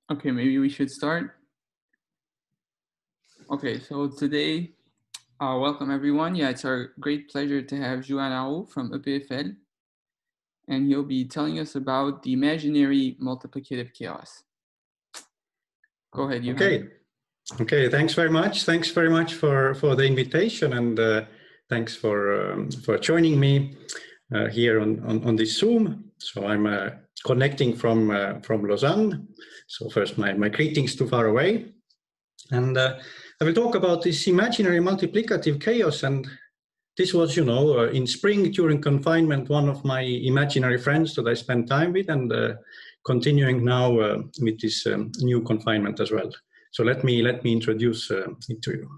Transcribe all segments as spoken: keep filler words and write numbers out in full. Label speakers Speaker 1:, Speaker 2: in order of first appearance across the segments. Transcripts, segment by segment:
Speaker 1: Okay, maybe we should start. Okay, so today, uh, welcome everyone. Yeah, it's our great pleasure to have Johan Aou from E P F L, and he'll be telling us about the imaginary multiplicative chaos. Go ahead, Johan.
Speaker 2: Okay. Okay, thanks very much. Thanks very much for, for the invitation, and uh, thanks for um, for joining me uh, here on, on, on this Zoom. So I'm uh, connecting from uh, from Lausanne. So first, my, my greetings too far away. And uh, I will talk about this imaginary multiplicative chaos. And this was, you know, uh, in spring during confinement, one of my imaginary friends that I spent time with, and uh, continuing now uh, with this um, new confinement as well. So let me let me introduce uh, it to you.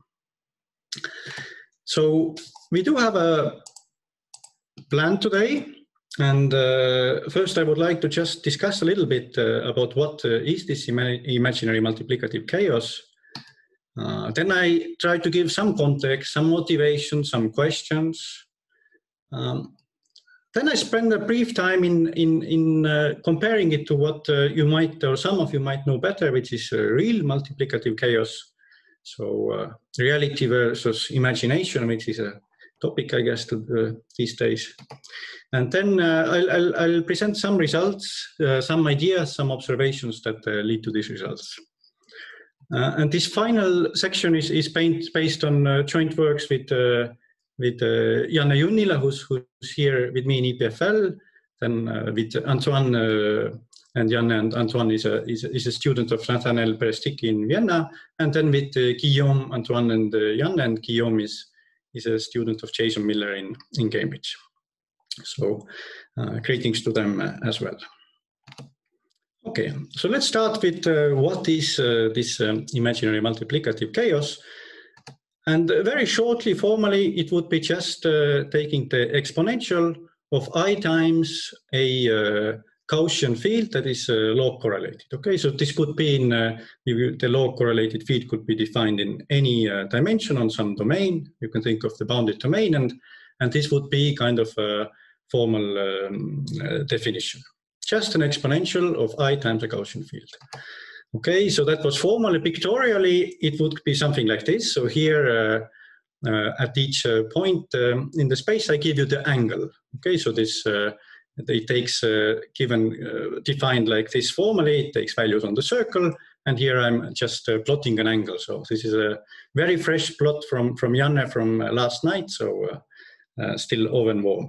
Speaker 2: So we do have a plan today, and uh, first I would like to just discuss a little bit uh, about what uh, is this ima imaginary multiplicative chaos. Uh, then I try to give some context, some motivation, some questions. Um, Then I spend a brief time in in in uh, comparing it to what uh, you might, or some of you might know better, which is uh, real multiplicative chaos. So uh, reality versus imagination, which is a topic, I guess, to, uh, these days. And then uh, I'll, I'll, I'll present some results, uh, some ideas, some observations that uh, lead to these results. Uh, and this final section is is based on uh, joint works with. Uh, with uh, Janne Junnila, who's, who's here with me in E P F L, then uh, with Antoine, uh, and Janne and Antoine is a, is a, is a student of Nathanael Peresticki in Vienna, and then with uh, Guillaume, Antoine and uh, Janne, and Guillaume is, is a student of Jason Miller in, in Cambridge. So uh, greetings to them uh, as well. Okay, so let's start with uh, what is uh, this um, imaginary multiplicative chaos. And very shortly, formally, it would be just uh, taking the exponential of I times a uh, Gaussian field that is uh, log correlated. Okay, so this could be in uh, the log correlated field could be defined in any uh, dimension on some domain. You can think of the bounded domain, and and this would be kind of a formal um, uh, definition. Just an exponential of I times a Gaussian field. Okay, so that was formally. Pictorially, it would be something like this. So here, uh, uh, at each uh, point um, in the space, I give you the angle. Okay, so this uh, it takes uh, given uh, defined like this formally. It takes values on the circle, and here I'm just uh, plotting an angle. So this is a very fresh plot from from Janne from uh, last night. So uh, uh, still oven warm.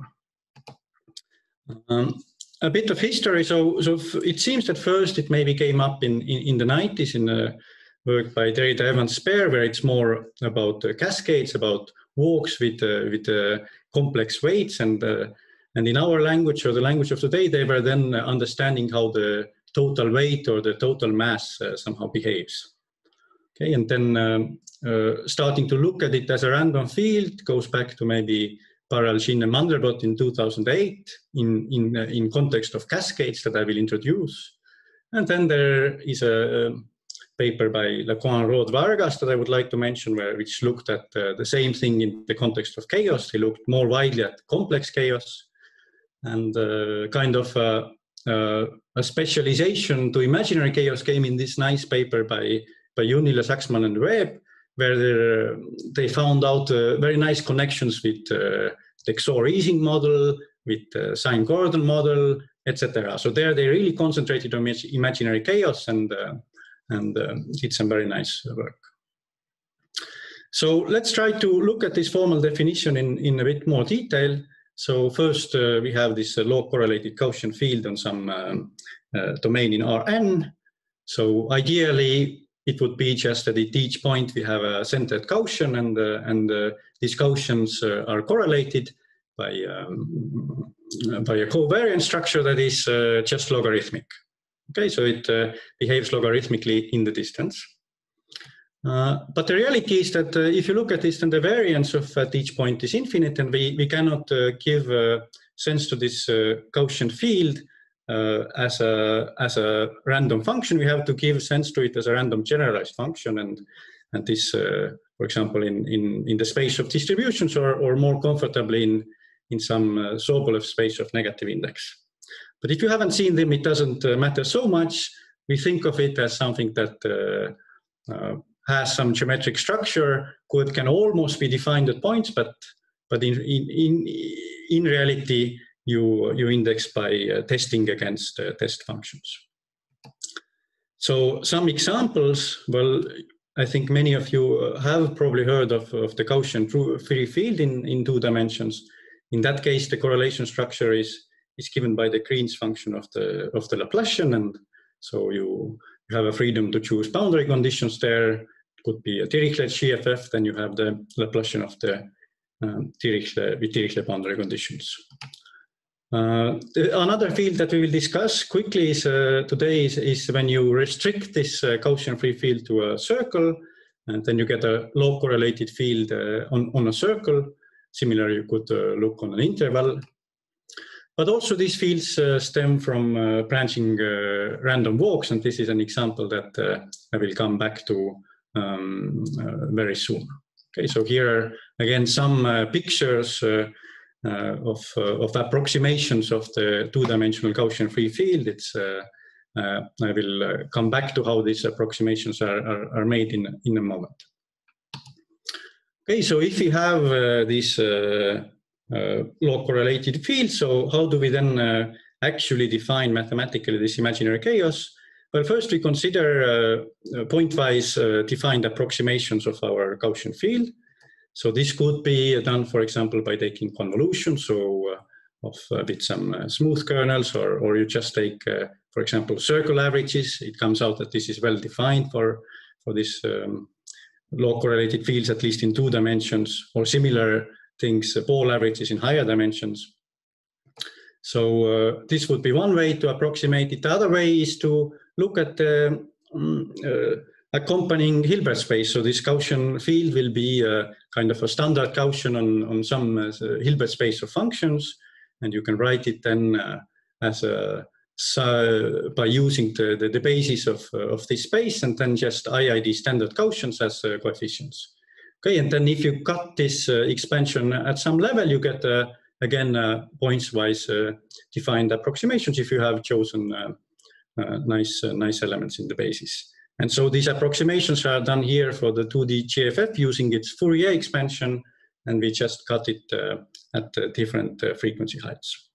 Speaker 2: Um, A bit of history. So, so it seems that first it maybe came up in, in, in the nineties in a work by Derrida Evans-Spare, where it's more about uh, cascades, about walks with uh, with uh, complex weights, and uh, and in our language, or the language of today, they were then understanding how the total weight or the total mass uh, somehow behaves. Okay, and then um, uh, starting to look at it as a random field goes back to maybe Parallel Shin and Mandelbrot in two thousand eight in, in, uh, in context of cascades that I will introduce. And then there is a, a paper by Lacan, Rod, Vargas that I would like to mention, where which looked at uh, the same thing in the context of chaos. They looked more widely at complex chaos, and uh, kind of uh, uh, a specialization to imaginary chaos came in this nice paper by, by Junnila, Saxman and Webb, where they found out uh, very nice connections with uh, the X O R Ising model, with uh, Sine-Gordon model, et cetera. So there they really concentrated on imaginary chaos and, uh, and uh, did some very nice work. So let's try to look at this formal definition in, in a bit more detail. So first uh, we have this uh, log correlated Gaussian field on some um, uh, domain in Rn. So ideally, it would be just that at each point we have a centered Gaussian, and uh, and uh, these Gaussians uh, are correlated by um, by a covariance structure that is uh, just logarithmic. Okay, so it uh, behaves logarithmically in the distance. Uh, but the reality is that uh, if you look at this, then the variance of at each point is infinite, and we we cannot uh, give uh, sense to this uh, Gaussian field Uh, as a as a random function. We have to give sense to it as a random generalized function, and and this, uh, for example, in in in the space of distributions, or or more comfortably in in some uh, Sobolev space of negative index. But if you haven't seen them, it doesn't uh, matter so much. we think of it as something that uh, uh, has some geometric structure, could can almost be defined at points, but but in in in, in reality, you you index by uh, testing against uh, test functions. So some examples, well, I think many of you have probably heard of, of the Gaussian free field in, in two dimensions. In that case, the correlation structure is, is given by the Green's function of the, of the Laplacian, and so you, you have a freedom to choose boundary conditions there. It could be a Dirichlet G F F, then you have the Laplacian of the um, Dirichlet, with Dirichlet boundary conditions. Uh, the, another field that we will discuss quickly is, uh, today is, is when you restrict this uh, Gaussian free field to a circle, and then you get a low correlated field uh, on, on a circle. Similarly, you could uh, look on an interval. But also these fields uh, stem from uh, branching uh, random walks, and this is an example that uh, I will come back to um, uh, very soon. Okay, so here are again some uh, pictures uh, Uh, of, uh, of approximations of the two-dimensional Gaussian free field. It's, uh, uh, I will uh, come back to how these approximations are, are, are made in, in a moment. Okay, so if we have uh, this uh, uh, law correlated field, so how do we then uh, actually define mathematically this imaginary chaos? Well, first we consider uh, pointwise uh, defined approximations of our Gaussian field. So this could be done, for example, by taking convolution, so uh, of uh, with some uh, smooth kernels, or, or you just take, uh, for example, circle averages. It comes out that this is well defined for, for this um, law correlated fields, at least in two dimensions, or similar things, uh, ball averages in higher dimensions. So uh, this would be one way to approximate it. The other way is to look at the um, uh, accompanying Hilbert space. So this Gaussian field will be uh, kind of a standard Gaussian on, on some uh, Hilbert space of functions, and you can write it then uh, as a so by using the, the, the basis of, uh, of this space, and then just I I D standard Gaussians as uh, coefficients. Okay, and then if you cut this uh, expansion at some level, you get uh, again uh, points-wise uh, defined approximations if you have chosen uh, uh, nice uh, nice elements in the basis. And so these approximations are done here for the two D G F F using its Fourier expansion, and we just cut it uh, at uh, different uh, frequency heights.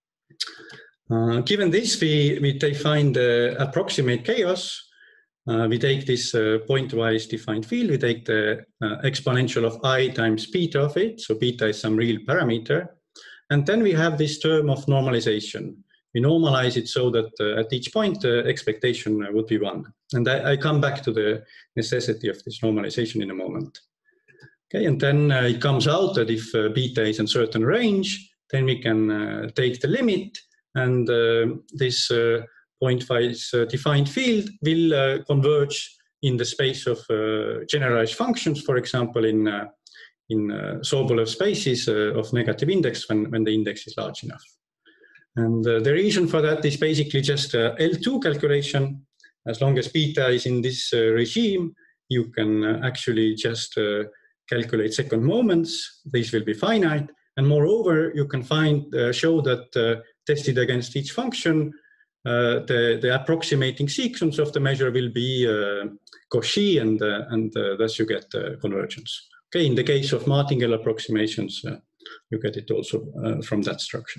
Speaker 2: Uh, given this, we, we define the approximate chaos. Uh, we take this uh, pointwise defined field, we take the uh, exponential of I times beta of it, so beta is some real parameter, and then we have this term of normalization. We normalize it so that uh, at each point the uh, expectation uh, would be one. And I, I come back to the necessity of this normalization in a moment. Okay, and then uh, it comes out that if uh, beta is in certain range, then we can uh, take the limit, and uh, this uh, pointwise uh, defined field will uh, converge in the space of uh, generalized functions, for example, in, uh, in uh, Sobolev spaces uh, of negative index when, when the index is large enough. And uh, the reason for that is basically just a L two calculation. As long as beta is in this uh, regime, you can uh, actually just uh, calculate second moments. These will be finite. And moreover, you can find, uh, show that uh, tested against each function, uh, the, the approximating sequence of the measure will be uh, Cauchy, and, uh, and uh, thus you get uh, convergence. Okay, in the case of martingale approximations, uh, you get it also uh, from that structure.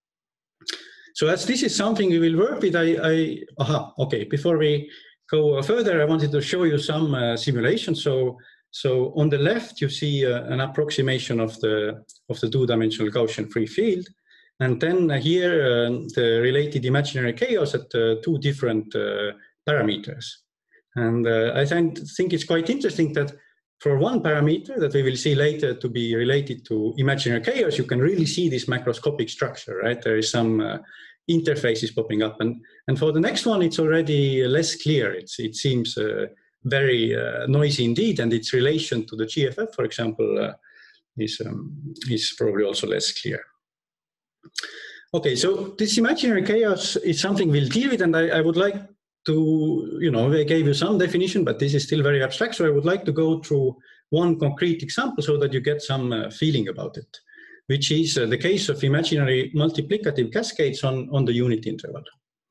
Speaker 2: So as this is something we will work with, I, I aha, okay, before we go further, I wanted to show you some uh, simulations. So, so on the left, you see uh, an approximation of the, of the two-dimensional Gaussian free field. And then uh, here, uh, the related imaginary chaos at uh, two different uh, parameters. And uh, I think, think it's quite interesting that for one parameter that we will see later to be related to imaginary chaos, you can really see this macroscopic structure, right? There is some uh, interfaces popping up. And, and for the next one, it's already less clear. It's, it seems uh, very uh, noisy indeed, and its relation to the G F F, for example, uh, is, um, is probably also less clear. Okay, so this imaginary chaos is something we'll deal with, and I, I would like to, you know, I gave you some definition, but this is still very abstract, so I would like to go through one concrete example so that you get some uh, feeling about it, which is uh, the case of imaginary multiplicative cascades on, on the unit interval.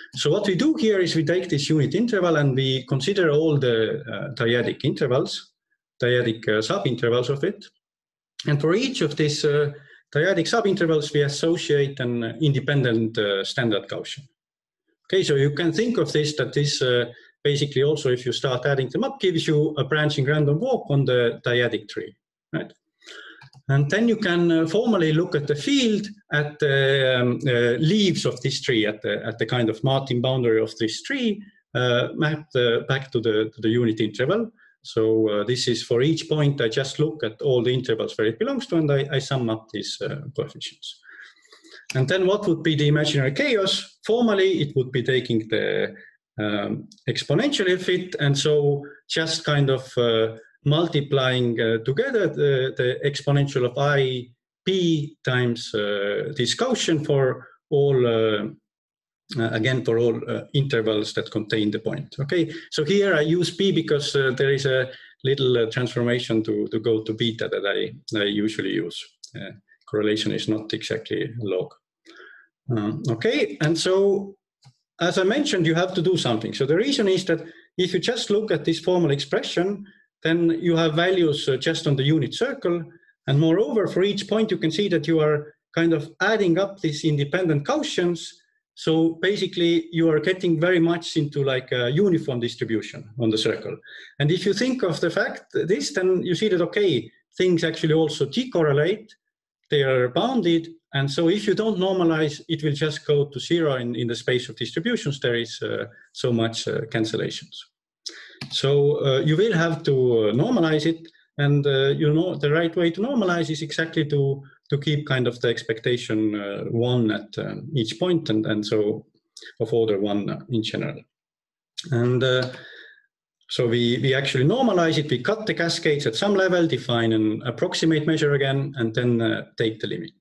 Speaker 2: So what we do here is we take this unit interval and we consider all the uh, dyadic intervals, dyadic uh, subintervals of it. And for each of these uh, dyadic subintervals, we associate an independent uh, standard Gaussian. Okay, so you can think of this, that this uh, basically also, if you start adding them up, gives you a branching random walk on the dyadic tree, right? And then you can uh, formally look at the field at the um, uh, leaves of this tree, at the, at the kind of Martin boundary of this tree, uh, mapped uh, back to the, to the unit interval. So uh, this is for each point, I just look at all the intervals where it belongs to, and I, I sum up these uh, coefficients. And then what would be the imaginary chaos? Formally, it would be taking the um, exponential of it, and so just kind of uh, multiplying uh, together the, the exponential of I p times uh, this Gaussian for all, uh, uh, again, for all uh, intervals that contain the point. Okay, so here I use p because uh, there is a little uh, transformation to, to go to beta that I, I usually use. Uh, correlation is not exactly log. Um, okay, and so as I mentioned, you have to do something. So the reason is that if you just look at this formal expression, then you have values uh, just on the unit circle. And moreover, for each point, you can see that you are kind of adding up these independent Gaussians. So basically, you are getting very much into like a uniform distribution on the circle. And if you think of the fact this, then you see that, okay, things actually also decorrelate. They are bounded. And so if you don't normalize, it will just go to zero in, in the space of distributions. There is uh, so much uh, cancellations. So uh, you will have to uh, normalize it, and uh, you know the right way to normalize is exactly to to keep kind of the expectation uh, one at um, each point, and and so of order one in general. And uh, so we we actually normalize it. We cut the cascades at some level, define an approximate measure again, and then uh, take the limit.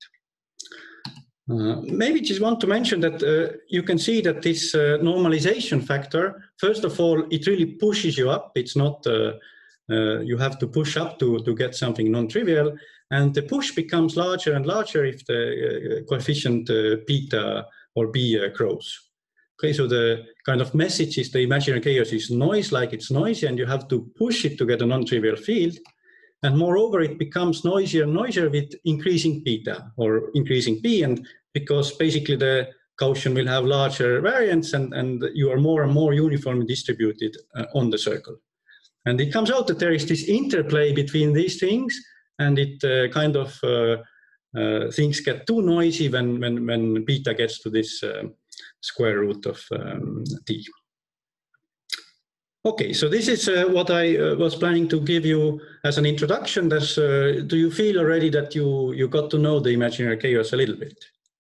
Speaker 2: Uh, maybe just want to mention that uh, you can see that this uh, normalization factor, first of all, it really pushes you up. It's not, uh, uh, you have to push up to, to get something non-trivial. And the push becomes larger and larger if the uh, coefficient uh, beta or b uh, grows. Okay, so the kind of message is the imaginary chaos is noise, like it's noisy, and you have to push it to get a non-trivial field. And moreover, it becomes noisier and noisier with increasing beta or increasing b, and because basically the Gaussian will have larger variance, and, and you are more and more uniformly distributed uh, on the circle. And it comes out that there is this interplay between these things, and it uh, kind of uh, uh, things get too noisy when, when, when beta gets to this uh, square root of um, t. Okay, so this is uh, what I uh, was planning to give you as an introduction. Does, uh, do you feel already that you, you got to know the imaginary chaos a little bit?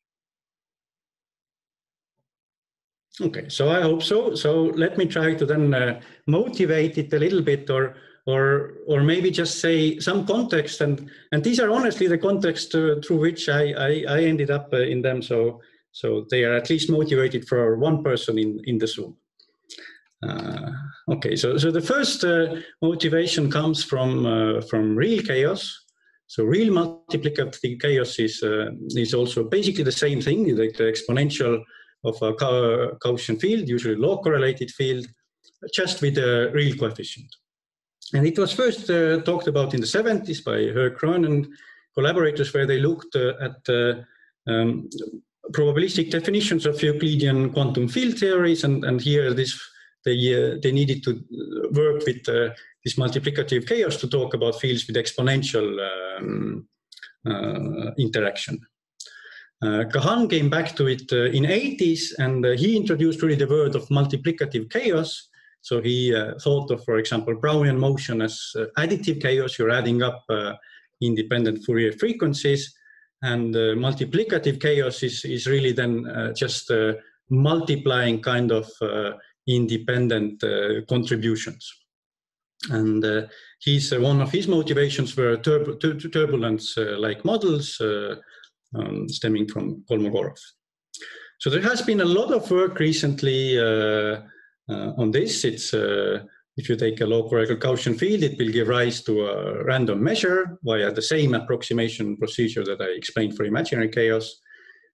Speaker 2: Okay, so I hope so. So let me try to then uh, motivate it a little bit, or or or maybe just say some context. And and these are honestly the context uh, through which I, I I ended up uh, in them. So so they are at least motivated for one person in in the Zoom. Uh, okay, so so the first uh, motivation comes from uh, from real chaos. So real multiplicative chaos is uh, is also basically the same thing, like the exponential of a Gaussian field, usually low correlated field, just with a real coefficient. And it was first uh, talked about in the seventies by Herr Krohn and collaborators, where they looked uh, at uh, um, probabilistic definitions of Euclidean quantum field theories, and, and here this they, uh, they needed to work with uh, this multiplicative chaos to talk about fields with exponential um, uh, interaction. Uh, Kahan came back to it uh, in eighties, and uh, he introduced really the word of multiplicative chaos. So he uh, thought of, for example, Brownian motion as uh, additive chaos. You're adding up uh, independent Fourier frequencies, and uh, multiplicative chaos is, is really then uh, just uh, multiplying kind of uh, independent uh, contributions. And uh, he's, uh, one of his motivations were tur tur turbulence-like uh, models, uh, Um, stemming from Kolmogorov. So there has been a lot of work recently uh, uh, on this. It's uh, if you take a low-correlated Gaussian field, it will give rise to a random measure via the same approximation procedure that I explained for imaginary chaos.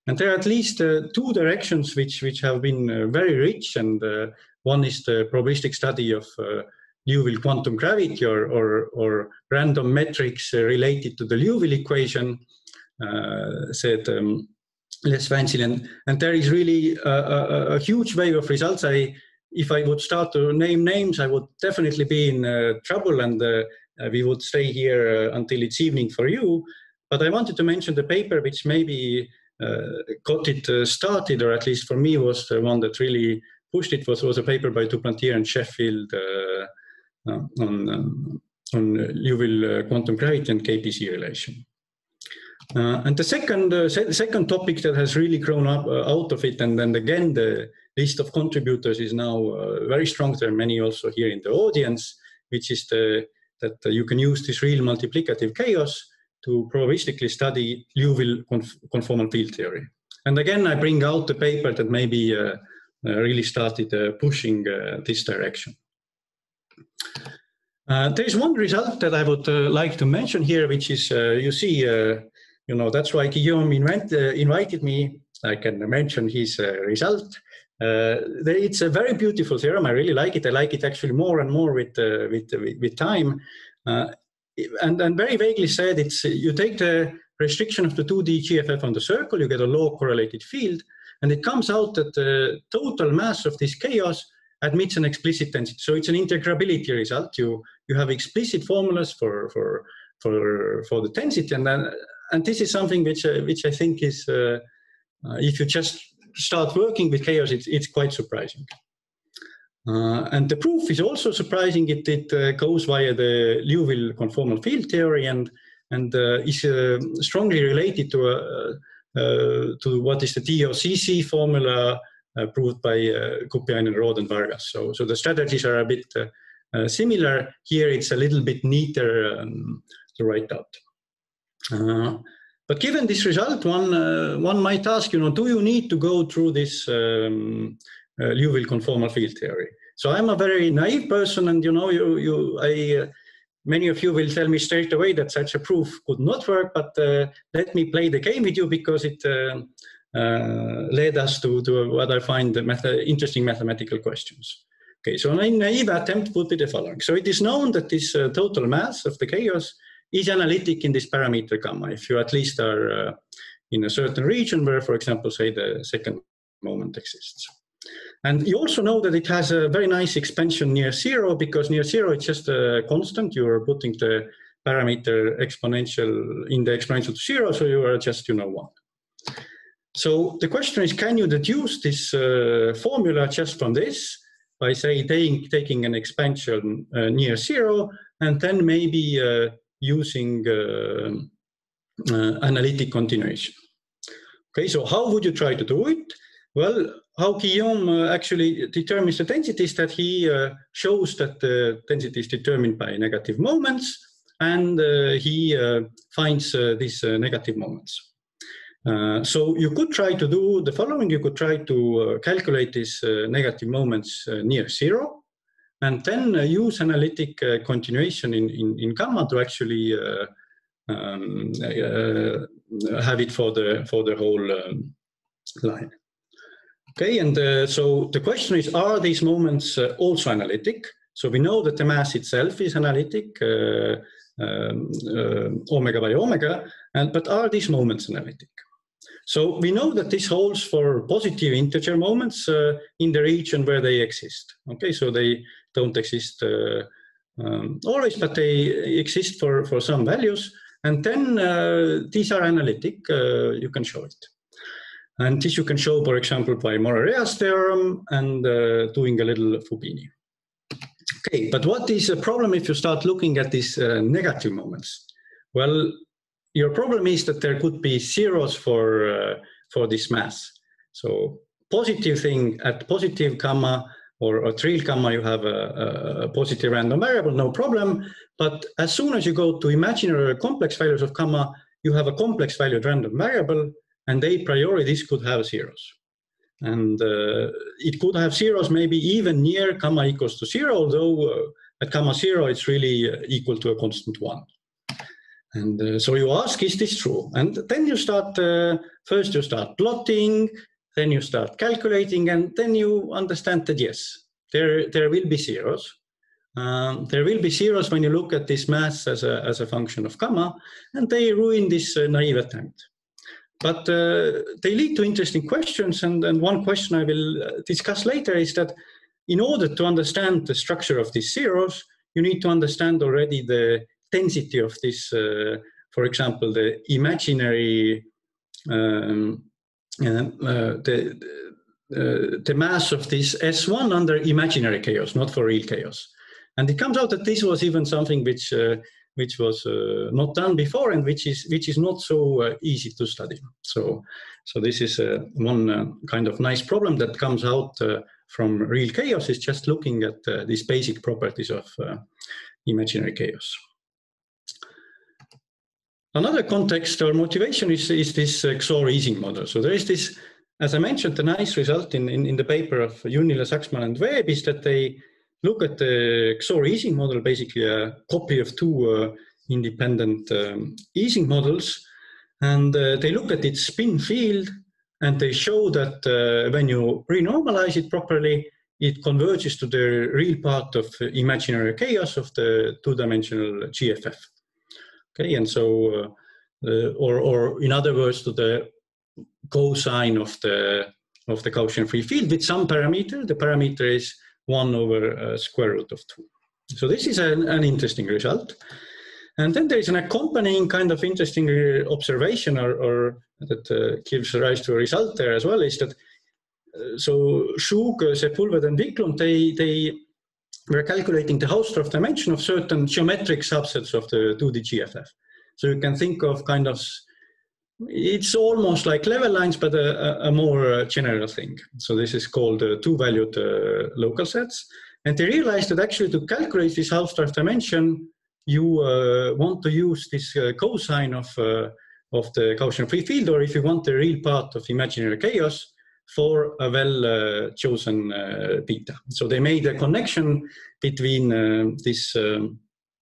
Speaker 2: And there are at least uh, two directions which, which have been uh, very rich. And uh, one is the probabilistic study of uh, Liouville quantum gravity, or, or, or random metrics uh, related to the Liouville equation, uh, said um, Les Vancil. And, and there is really a, a, a huge wave of results. I, if I would start to name names, I would definitely be in uh, trouble, and uh, we would stay here uh, until it's evening for you. But I wanted to mention the paper which maybe uh, got it uh, started, or at least for me was the one that really pushed it, was, was a paper by Duplantier and Sheffield uh, uh, on, um, on Liouville uh, quantum gravity and K P C relation. Uh, and the second, uh, se second topic that has really grown up uh, out of it, and then again the list of contributors is now uh, very strong. There are many also here in the audience, which is the, that uh, you can use this real multiplicative chaos to probabilistically study Liouville conf conformal field theory. And again, I bring out the paper that maybe uh, uh, really started uh, pushing uh, this direction. Uh, there is one result that I would uh, like to mention here, which is, uh, you see, uh, you know, that's why Guillaume invent, uh, invited me. I can mention his uh, result. Uh, it's a very beautiful theorem. I really like it. I like it actually more and more with, uh, with, with, with time. Uh, and, and very vaguely said, it's, you take the restriction of the two D G F F on the circle, you get a low correlated field, and it comes out that the total mass of this chaos admits an explicit density. So it's an integrability result. You, you have explicit formulas for, for, for, for the density. And, then, and this is something which, uh, which I think is, uh, uh, if you just start working with chaos, it's, it's quite surprising. Uh, and the proof is also surprising. It, it uh, goes via the Liouville conformal field theory, and, and uh, is uh, strongly related to, uh, uh, to what is the D O C C formula uh, proved by uh, Kupiainen, Rode, and Vargas. So, so the strategies are a bit uh, uh, similar. Here it's a little bit neater um, to write out. Uh, But given this result, one, uh, one might ask, you know, do you need to go through this um, uh, Liouville conformal field theory? So I'm a very naive person, and, you know, you, you, I, uh, many of you will tell me straight away that such a proof could not work, but uh, let me play the game with you, because it uh, uh, led us to, to what I find math interesting mathematical questions. Okay, so a naive attempt would be the following. So it is known that this uh, total mass of the chaos is analytic in this parameter gamma, if you at least are uh, in a certain region where, for example, say the second moment exists. And you also know that it has a very nice expansion near zero, because near zero it's just a constant. You are putting the parameter exponential in the exponential to zero, so you are just, you know, one. So the question is, can you deduce this uh, formula just from this by, say, taking, taking an expansion uh, near zero, and then maybe uh, using uh, uh, analytic continuation. Okay, so how would you try to do it? Well, how Guillaume uh, actually determines the density is that he uh, shows that the density is determined by negative moments, and uh, he uh, finds uh, these uh, negative moments. Uh, so you could try to do the following. You could try to uh, calculate these uh, negative moments uh, near zero, and then uh, use analytic uh, continuation in, in, in gamma to actually uh, um, uh, have it for the, for the whole um, line. Okay, and uh, so the question is, are these moments uh, also analytic? So we know that the mass itself is analytic, uh, um, uh, omega by omega, and, but are these moments analytic? So we know that this holds for positive integer moments uh, in the region where they exist. Okay, so they don't exist uh, um, always, but they exist for, for some values. And then uh, these are analytic, uh, you can show it. And this you can show, for example, by Morarea's theorem and uh, doing a little Fubini. Okay, but what is the problem if you start looking at these uh, negative moments? Well, your problem is that there could be zeros for, uh, for this mass. So positive thing at positive gamma or at real gamma, you have a, a positive random variable, no problem. But as soon as you go to imaginary complex values of gamma, you have a complex valued random variable, and a priori this could have zeros. And uh, it could have zeros maybe even near gamma equals to zero, although uh, at gamma zero it's really uh, equal to a constant one. And uh, so you ask, is this true? And then you start, uh, first you start plotting, then you start calculating, and then you understand that yes, there, there will be zeros. Um, there will be zeros when you look at this mass as a, as a function of gamma, and they ruin this uh, naive attempt. But uh, they lead to interesting questions, and, and one question I will discuss later is that in order to understand the structure of these zeros, you need to understand already the density of this, uh, for example, the imaginary, um, uh, uh, the, uh, the mass of this S one under imaginary chaos, not for real chaos. And it comes out that this was even something which uh, which was uh, not done before, and which is which is not so uh, easy to study. So, so this is uh, one uh, kind of nice problem that comes out uh, from real chaos, is just looking at uh, these basic properties of uh, imaginary chaos. Another context or motivation is, is this uh, X O R Ising model. So there is this, as I mentioned, the nice result in, in, in the paper of Junnila, Saksman, and Webb is that they look at the X O R Ising model, basically a copy of two uh, independent um, Ising models, and uh, they look at its spin field, and they show that uh, when you renormalize it properly, it converges to the real part of imaginary chaos of the two-dimensional G F F. Okay, and so, uh, uh, or, or in other words, to the cosine of the of the Gaussian free field with some parameter. The parameter is one over uh, square root of two. So this is an, an interesting result. And then there is an accompanying kind of interesting observation, or, or that uh, gives rise to a result there as well, is that uh, so Schug, Sepulveda, and Wiklund, they they were calculating the Hausdorff dimension of certain geometric subsets of the two D G F F. So you can think of kind of, it's almost like level lines, but a, a more general thing. So this is called uh, two-valued uh, local sets. And they realized that actually to calculate this Hausdorff dimension, you uh, want to use this uh, cosine of, uh, of the Gaussian free field, or if you want the real part of imaginary chaos, for a well-chosen uh, uh, beta. So they made a connection between uh, this um,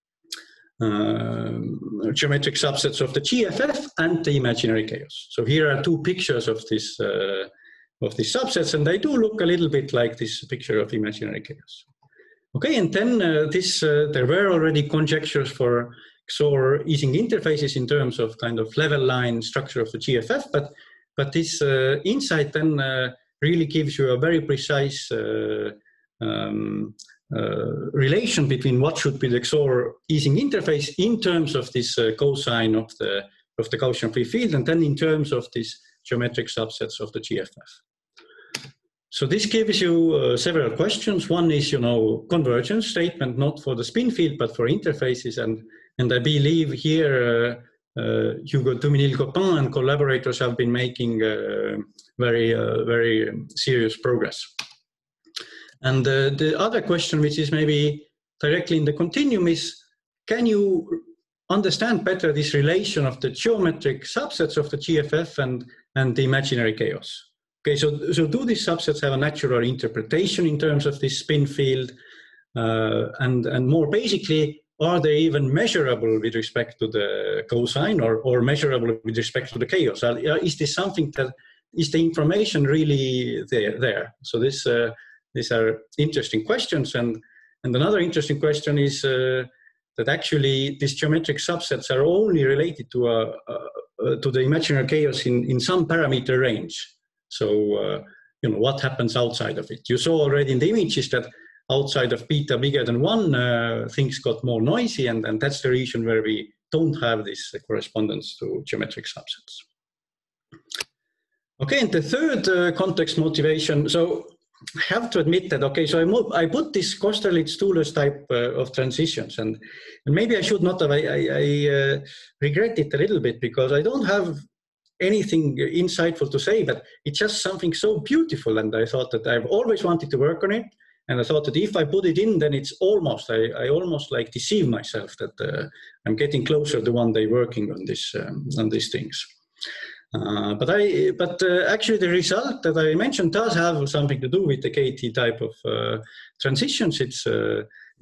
Speaker 2: uh, geometric subsets of the G F F and the imaginary chaos. So here are two pictures of this uh, of these subsets, and they do look a little bit like this picture of imaginary chaos. Okay, and then uh, this uh, there were already conjectures for X O R Ising interfaces in terms of kind of level line structure of the G F F, but But this uh, insight then uh, really gives you a very precise uh, um, uh, relation between what should be the X O R Ising interface in terms of this uh, cosine of the, of the Gaussian free field, and then in terms of these geometric subsets of the G F F. So this gives you uh, several questions. One is, you know, convergence statement, not for the spin field, but for interfaces. And, and I believe here, uh, Uh, Hugo Duminil-Copin and collaborators have been making uh, very, uh, very serious progress. And uh, the other question, which is maybe directly in the continuum, is can you understand better this relation of the geometric subsets of the G F F and, and the imaginary chaos? Okay, so, so do these subsets have a natural interpretation in terms of this spin field? Uh, and, and more basically, are they even measurable with respect to the cosine, or, or measurable with respect to the chaos? Is this something that, is the information really there? there? So this, uh, these are interesting questions. And, and another interesting question is uh, that actually these geometric subsets are only related to, a, uh, to the imaginary chaos in, in some parameter range. So, uh, you know, what happens outside of it? You saw already in the images that outside of beta bigger than one, uh, things got more noisy, and, and that's the reason where we don't have this uh, correspondence to geometric subsets. Okay, and the third uh, context motivation, so I have to admit that, okay, so I, I put this Kosterlitz-Thouless type uh, of transitions, and, and maybe I should not have, I, I, I uh, regret it a little bit, because I don't have anything insightful to say, but it's just something so beautiful, and I thought that I've always wanted to work on it. And I thought that if I put it in, then it's almost, I, I almost like deceive myself that uh, I'm getting closer to one day working on this, um, on these things. Uh, but I, but uh, actually the result that I mentioned does have something to do with the K T type of uh, transitions. It's, uh,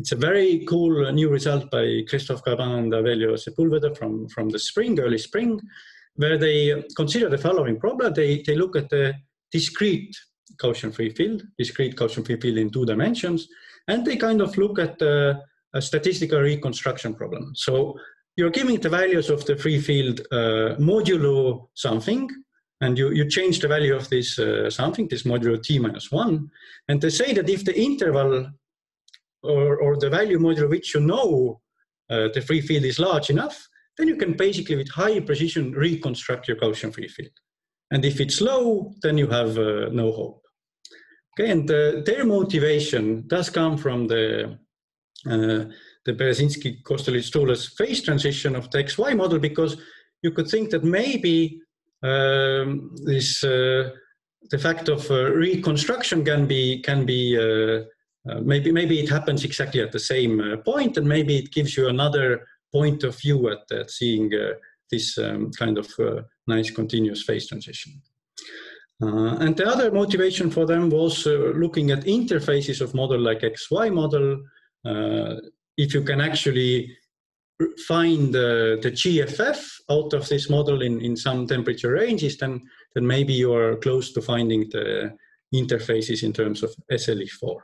Speaker 2: it's a very cool uh, new result by Christophe Gabin and Avelio Sepulveda from, from the spring, early spring, where they consider the following problem. They, they look at the discrete Gaussian-free field, discrete Gaussian-free field in two dimensions, and they kind of look at uh, a statistical reconstruction problem. So you're giving the values of the free field uh, modulo something, and you, you change the value of this uh, something, this modulo t minus one, and they say that if the interval or, or the value modulo which you know uh, the free field is large enough, then you can basically with high precision reconstruct your Gaussian free field. And if it's low, then you have uh, no hope. Okay, and uh, their motivation does come from the uh, the Berezinski-Kosterlitz-Struhles phase transition of the X Y model, because you could think that maybe um, this uh, the fact of uh, reconstruction can be can be uh, uh, maybe maybe it happens exactly at the same uh, point, and maybe it gives you another point of view at, at seeing uh, this um, kind of uh, nice continuous phase transition. Uh, and the other motivation for them was uh, looking at interfaces of model like X Y model. Uh, if you can actually find uh, the G F F out of this model in, in some temperature ranges, then, then maybe you are close to finding the interfaces in terms of S L E four.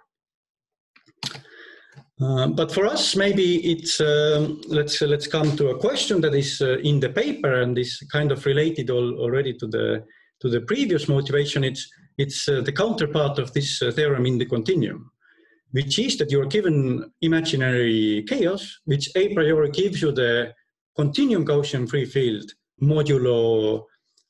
Speaker 2: Uh, but for us, maybe it's, um, let's, uh, let's come to a question that is uh, in the paper and is kind of related al already to the, to the previous motivation. It's, it's uh, the counterpart of this uh, theorem in the continuum, which is that you are given imaginary chaos, which a priori gives you the continuum Gaussian free field modulo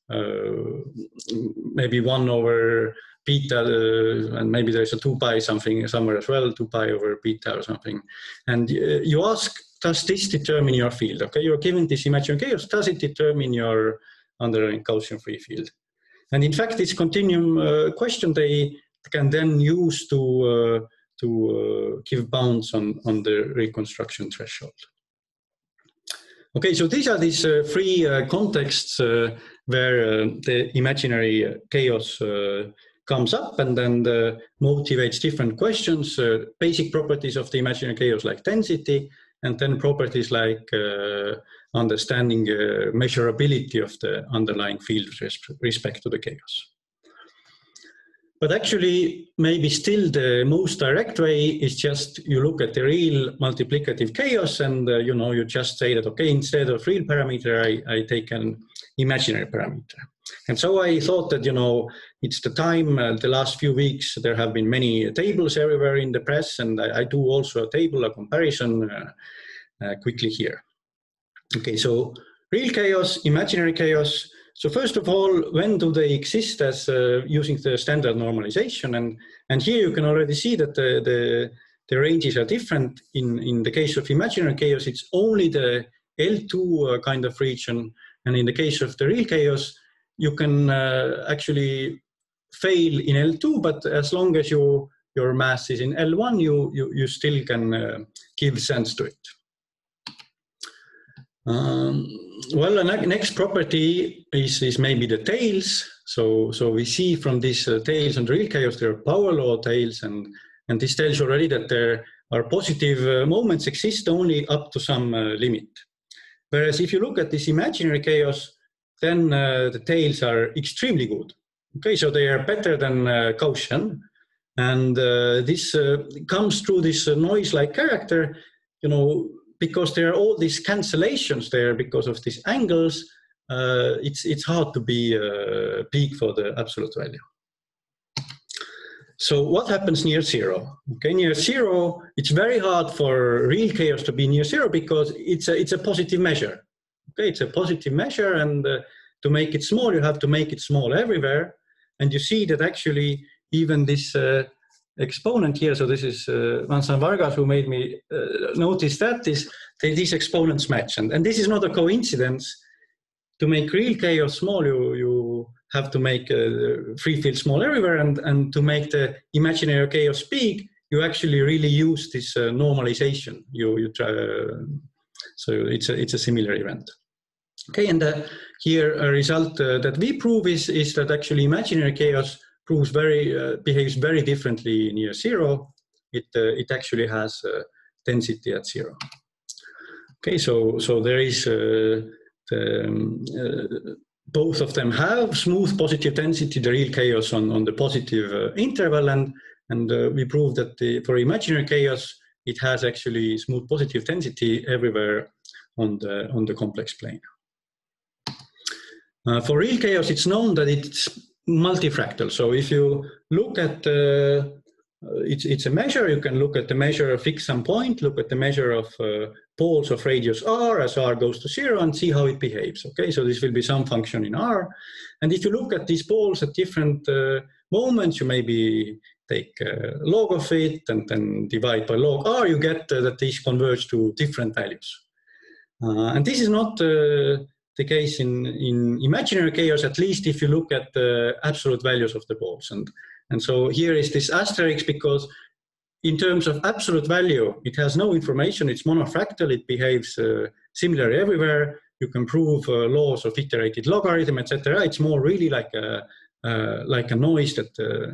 Speaker 2: uh, maybe one over beta, uh, and maybe there's a two pi something somewhere as well, two pi over beta or something. And uh, you ask, does this determine your field? Okay, you're given this imaginary chaos, does it determine your underlying Gaussian free field? And in fact, this continuum uh, question they can then use to uh, to uh, give bounds on, on the reconstruction threshold. Okay, so these are these uh, three uh, contexts uh, where uh, the imaginary chaos uh, comes up and then uh, motivates different questions, uh, basic properties of the imaginary chaos like density, and then properties like uh, understanding uh, measurability of the underlying field with respect to the chaos. But actually, maybe still the most direct way is just you look at the real multiplicative chaos and uh, you know, you just say that, okay, instead of real parameter, I, I take an imaginary parameter. And so I thought that, you know, it's the time, uh, the last few weeks, there have been many tables everywhere in the press, and I, I do also a table, a comparison uh, uh, quickly here. Okay, so real chaos, imaginary chaos. So first of all, when do they exist as uh, using the standard normalization? And, and here you can already see that the, the, the ranges are different. In, in the case of imaginary chaos, it's only the L two uh, kind of region. And in the case of the real chaos, you can uh, actually fail in L two, but as long as you, your mass is in L one, you, you, you still can uh, give sense to it. Um, well, the next property is, is maybe the tails. So, so we see from these uh, tails and real chaos, there are power law tails, and, and this tells already that there are positive uh, moments exist only up to some uh, limit. Whereas if you look at this imaginary chaos, then uh, the tails are extremely good. Okay, so they are better than uh, Gaussian. And uh, this uh, comes through this uh, noise-like character, you know, because there are all these cancellations there because of these angles, uh, it's, it's hard to be uh, peak for the absolute value. So what happens near zero? Okay, near zero, it's very hard for real chaos to be near zero because it's a, it's a positive measure. Okay, it's a positive measure, and uh, to make it small, you have to make it small everywhere. And you see that actually even this uh, exponent here, so this is uh, Vincent Vargas who made me uh, notice that this, they, these exponents match. And, and this is not a coincidence. To make real chaos small, you, you have to make uh, free field small everywhere, and, and to make the imaginary chaos big, you actually really use this uh, normalization. You, you try, uh, so it's a, it's a similar event. Okay, and uh, here a result uh, that we prove is, is that actually imaginary chaos proves very, uh, behaves very differently near zero. It, uh, it actually has uh, density at zero. Okay, so so there is uh, the, um, uh, both of them have smooth positive density, the real chaos on on the positive uh, interval, and and uh, we proved that the, for imaginary chaos it has actually smooth positive density everywhere on the on the complex plane. Uh, for real chaos, it's known that it's multifractal. So if you look at uh, it's it's a measure, you can look at the measure of fix some point, look at the measure of uh, poles of radius r as r goes to zero, and see how it behaves. Okay, so this will be some function in r, and if you look at these poles at different uh, moments, you maybe take uh, log of it and then divide by log r, you get uh, that these converge to different values. Uh, and this is not uh, the case in, in imaginary chaos, at least if you look at the absolute values of the poles. And, and so here is this asterisk, because in terms of absolute value, it has no information, it's monofractal, it behaves uh, similarly everywhere. You can prove uh, laws of iterated logarithm, et cetera. It's more really like a, uh, like a noise that uh,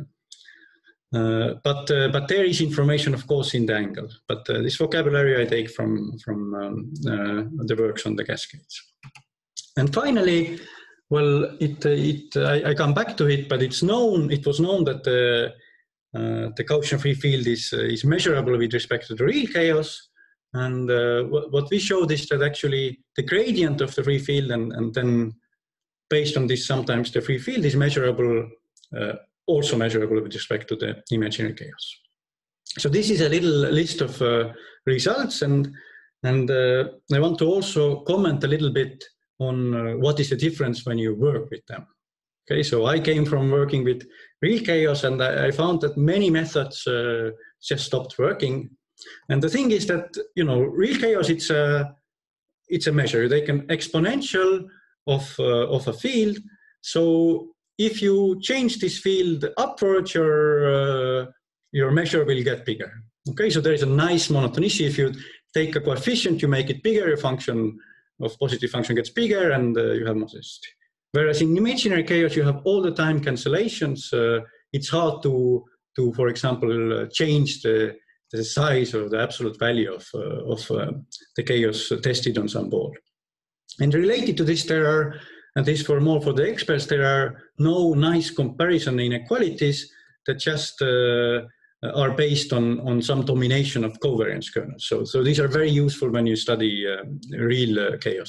Speaker 2: Uh, but uh, but there is information, of course, in the angle. But uh, this vocabulary I take from from um, uh, the works on the cascades. And finally, well, it uh, it I, I come back to it, but it's known. It was known that the uh, the Gaussian free field is uh, is measurable with respect to the real chaos. And uh, what, what we showed is that actually the gradient of the free field, and and then based on this, sometimes the free field is measurable. Uh, also measurable with respect to the imaginary chaos. So this is a little list of uh, results, and, and uh, I want to also comment a little bit on uh, what is the difference when you work with them. Okay, so I came from working with real chaos, and I, I found that many methods uh, just stopped working. And the thing is that, you know, real chaos, it's a, it's a measure. They can exponential of, uh, of a field. So if you change this field upwards, your, uh, your measure will get bigger. Okay, so there is a nice monotonicity. If you take a coefficient, you make it bigger, your function of positive function gets bigger, and uh, you have monotonicity. Whereas in imaginary chaos, you have all the time cancellations. Uh, it's hard to, to for example, uh, change the, the size or the absolute value of, uh, of uh, the chaos tested on some ball. And related to this, there are And this for more for the experts, there are no nice comparison inequalities that just uh, are based on, on some domination of covariance kernels. So, so these are very useful when you study uh, real uh, chaos.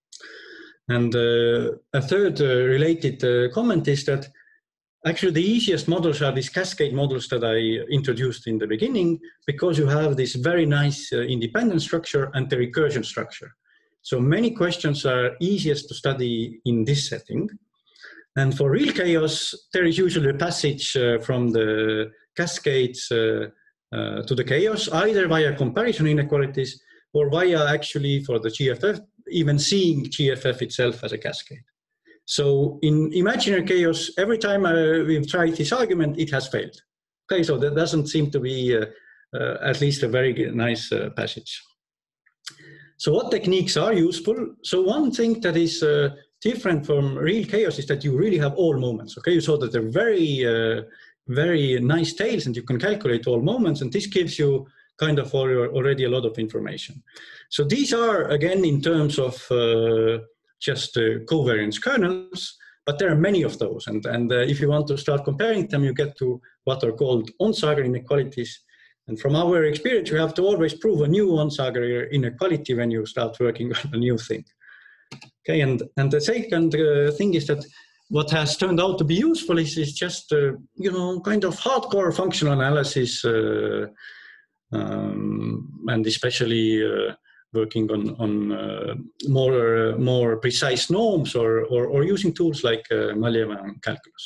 Speaker 2: And uh, a third uh, related uh, comment is that actually the easiest models are these cascade models that I introduced in the beginning, because you have this very nice uh, independent structure and the recursion structure. So many questions are easiest to study in this setting. And for real chaos, there is usually a passage uh, from the cascades uh, uh, to the chaos, either via comparison inequalities or via actually for the G F F, even seeing G F F itself as a cascade. So in imaginary chaos, every time uh, we've tried this argument, it has failed. Okay, so that doesn't seem to be uh, uh, at least a very nice uh, passage. So what techniques are useful? So one thing that is uh, different from real chaos is that you really have all moments. Okay, you saw that they're very, uh, very nice tails, and you can calculate all moments, and this gives you kind of already a lot of information. So these are, again, in terms of uh, just uh, covariance kernels, but there are many of those. And, and uh, if you want to start comparing them, you get to what are called Onsager inequalities. And from our experience, you have to always prove a new Onsager inequality when you start working on a new thing. Okay, and, and the second uh, thing is that what has turned out to be useful is, is just, uh, you know, kind of hardcore functional analysis, uh, um, and especially uh, working on, on uh, more, uh, more precise norms, or, or, or using tools like uh, Malevin calculus.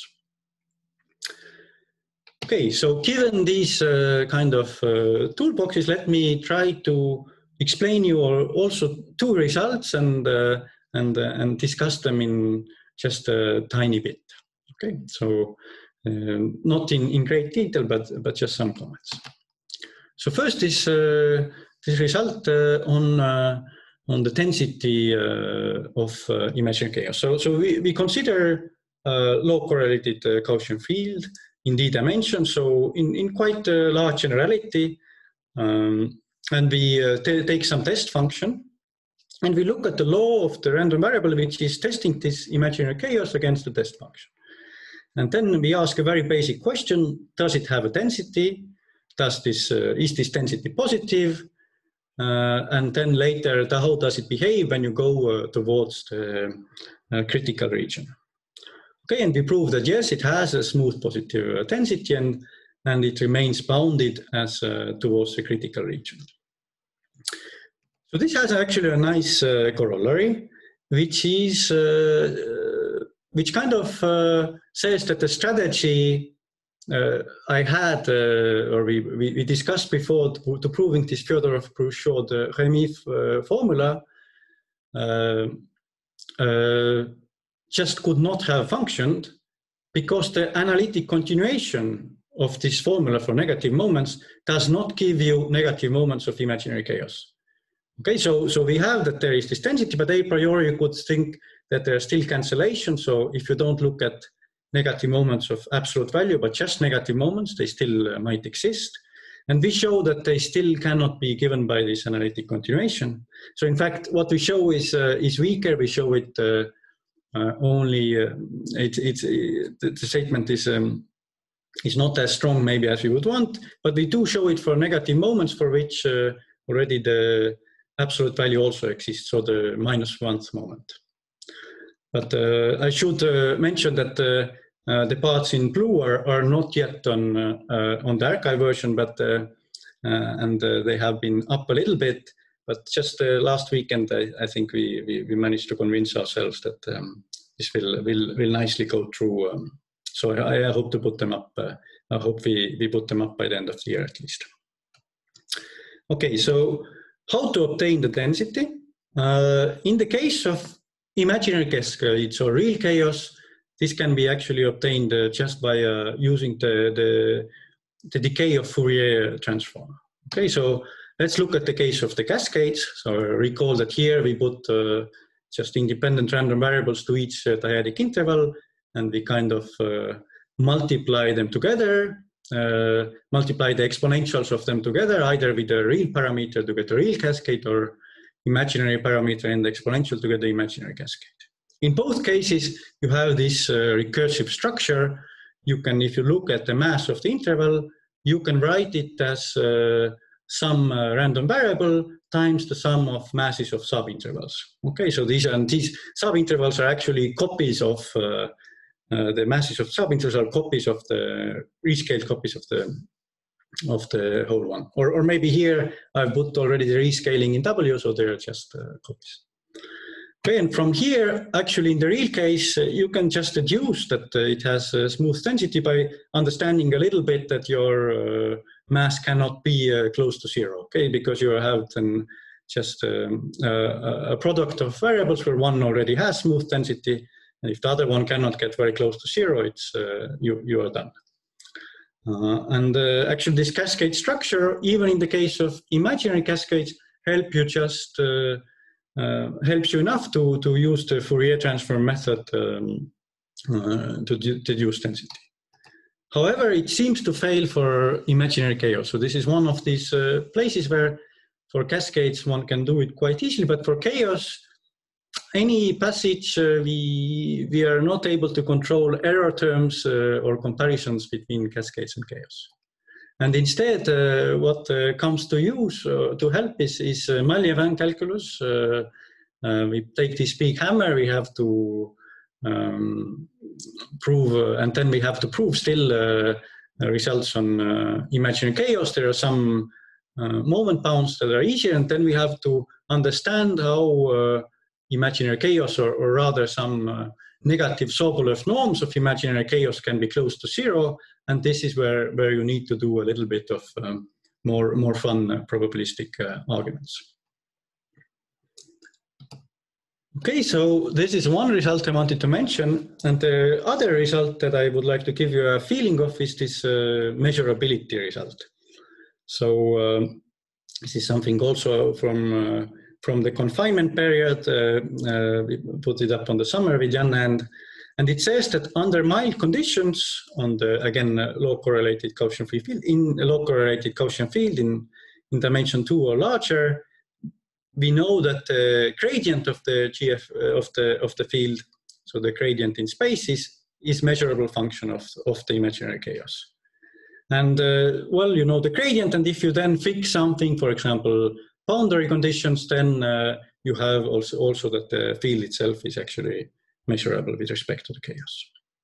Speaker 2: Okay, so given these uh, kind of uh, toolboxes, let me try to explain you also two results and uh, and uh, and discuss them in just a tiny bit. Okay, so uh, not in in great detail, but but just some comments. So first is uh, this result uh, on uh, on the density uh, of uh, imaginary chaos. So so we we consider uh, low correlated uh, Gaussian field in D dimension, so in, in quite a large generality. Um, and we uh, take some test function, and we look at the law of the random variable, which is testing this imaginary chaos against the test function. And then we ask a very basic question: does it have a density? Does this uh, is this density positive? Uh, and then later, the, how does it behave when you go uh, towards the uh, critical region? Okay, and we prove that yes, it has a smooth positive uh, density, and and it remains bounded as uh, towards the critical region. So this has actually a nice uh, corollary, which is uh, which kind of uh, says that the strategy uh, I had, uh, or we, we, we discussed before, to, to proving this Fyodorov-Khrushchev the Rémy uh, formula, uh, uh, just could not have functioned because the analytic continuation of this formula for negative moments does not give you negative moments of imaginary chaos. Okay, so, so we have that there is this density, but a priori you could think that there are still cancellations. So if you don't look at negative moments of absolute value, but just negative moments, they still uh, might exist. And we show that they still cannot be given by this analytic continuation. So in fact, what we show is, uh, is weaker. We show it uh, uh, only, uh, it, it's, uh, the, the statement is, um, is not as strong maybe as we would want, but we do show it for negative moments for which uh, already the absolute value also exists, so the minus one moment. But uh, I should uh, mention that uh, uh, the parts in blue are, are not yet on, uh, uh, on the archive version, but uh, uh, and uh, they have been up a little bit. But just uh, last weekend, I, I think we, we, we managed to convince ourselves that um, this will, will, will nicely go through. Um, so I, I hope to put them up. Uh, I hope we, we put them up by the end of the year at least. Okay, so how to obtain the density? Uh, in the case of imaginary cascades or real chaos, this can be actually obtained uh, just by uh, using the, the, the decay of Fourier transform. Okay, so let's look at the case of the cascades. So recall that here we put uh, just independent random variables to each uh, dyadic interval, and we kind of uh, multiply them together, uh, multiply the exponentials of them together, either with a real parameter to get a real cascade, or imaginary parameter and the exponential to get the imaginary cascade. In both cases, you have this uh, recursive structure. You can, if you look at the mass of the interval, you can write it as uh, some uh, random variable times the sum of masses of subintervals. Okay, so these and these subintervals are actually copies of uh, uh, the masses of subintervals are copies of the rescaled copies of the of the whole one. Or, or maybe here I've put already the rescaling in W, so they're just uh, copies. Okay, and from here, actually in the real case, uh, you can just deduce that uh, it has a smooth density by understanding a little bit that your uh, mass cannot be uh, close to zero, okay, because you have then just um, uh, a product of variables where one already has smooth density, and if the other one cannot get very close to zero, it's uh, you, you are done. Uh, and uh, actually this cascade structure, even in the case of imaginary cascades, help you just uh, uh, helps you enough to, to use the Fourier transform method um, uh, to deduce density. However, it seems to fail for imaginary chaos. So this is one of these uh, places where for cascades one can do it quite easily, but for chaos, any passage uh, we, we are not able to control error terms uh, or comparisons between cascades and chaos. And instead, uh, what uh, comes to use uh, to help is, is uh, Mallier-Vain calculus. Uh, uh, we take this big hammer, we have to um, prove, uh, and then we have to prove still uh, results on uh, imaginary chaos. There are some uh, moment bounds that are easier, and then we have to understand how uh, imaginary chaos, or, or rather some uh, negative Sobolev norms of imaginary chaos can be close to zero. And this is where, where you need to do a little bit of um, more, more fun uh, probabilistic uh, arguments. Okay, so this is one result I wanted to mention. And the other result that I would like to give you a feeling of is this uh, measurability result. So um, this is something also from uh, from the confinement period. Uh, uh, we put it up on the summer with Jan, and, and it says that under mild conditions on the, again, uh, low correlated Gaussian free field, in a low correlated Gaussian field in, in dimension two or larger, we know that the gradient of the G F of the of the field, so the gradient in space, is, is measurable function of, of the imaginary chaos. And uh, well, you know the gradient, and if you then fix something, for example, boundary conditions, then uh, you have also, also that the field itself is actually measurable with respect to the chaos.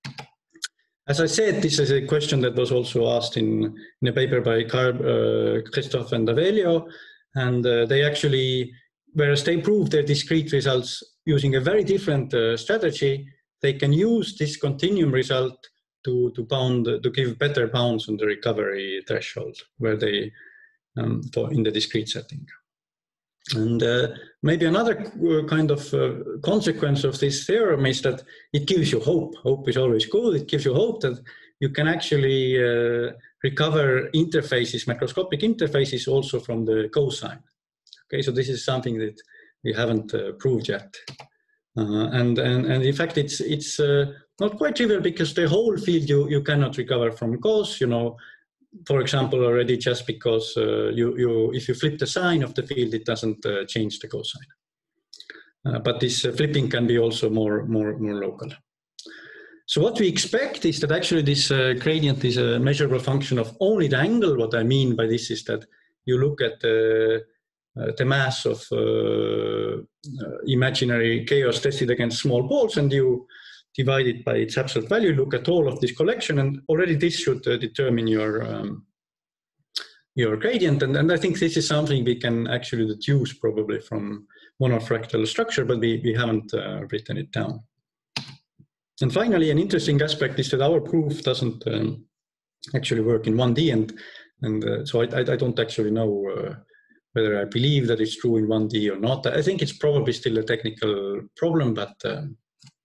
Speaker 2: As I said, this is a question that was also asked in, in a paper by Carb, uh, Christophe and Avelio, and uh, they actually, whereas they proved their discrete results using a very different uh, strategy, they can use this continuum result to, to bound, to give better bounds on the recovery threshold, where they, um, for in the discrete setting. And uh, maybe another kind of uh, consequence of this theorem is that it gives you hope. Hope is always good. It gives you hope that you can actually uh, recover interfaces, macroscopic interfaces, also from the cosine. Okay, so this is something that we haven't uh, proved yet. Uh, and, and, and in fact, it's, it's uh, not quite trivial, because the whole field you, you cannot recover from cos, you know, for example, already just because uh, you, you, if you flip the sign of the field, it doesn't uh, change the cosine. Uh, but this uh, flipping can be also more, more, more local. So what we expect is that actually this uh, gradient is a measurable function of only the angle. What I mean by this is that you look at the, uh, the mass of uh, uh, imaginary chaos tested against small balls, and you divide it by its absolute value, look at all of this collection, and already this should uh, determine your um, your gradient. And, and I think this is something we can actually deduce probably from monofractal structure, but we, we haven't uh, written it down. And finally, an interesting aspect is that our proof doesn't um, actually work in one D, and, and uh, so I, I, I don't actually know uh, whether I believe that it's true in one D or not. I think it's probably still a technical problem, but um,